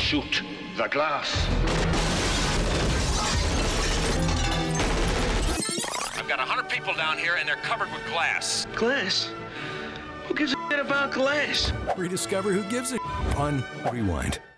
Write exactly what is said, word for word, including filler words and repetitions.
shoot the glass. I've got a hundred people down here, and they're covered with glass. Glass? Who gives a shit about glass? Rediscover Who Gives a on Rewind.